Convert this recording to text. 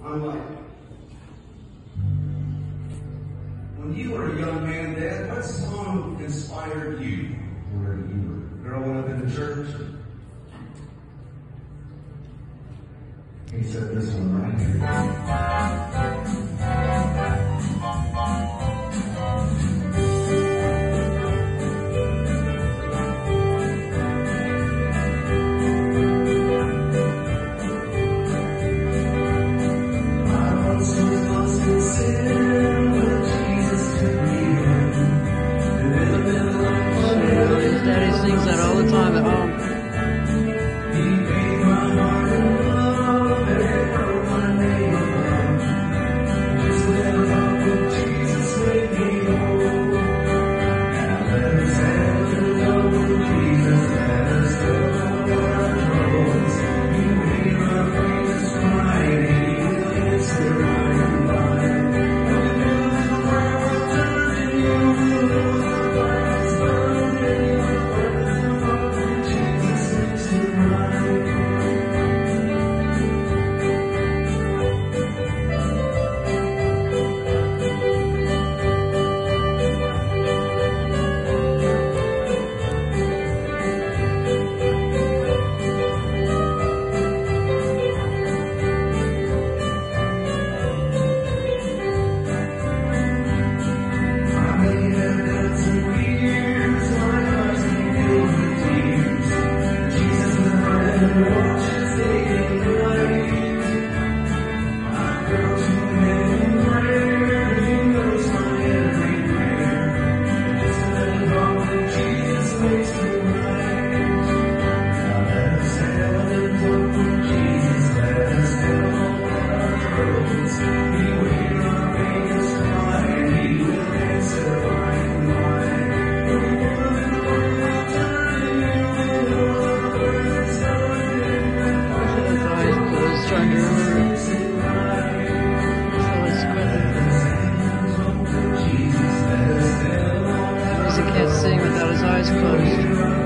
I'm like, when you were a young man, Dad, what song inspired you where you were growing up in the church? He said this one right here. Daddy sings that all the time at home. He can't sing without his eyes closed.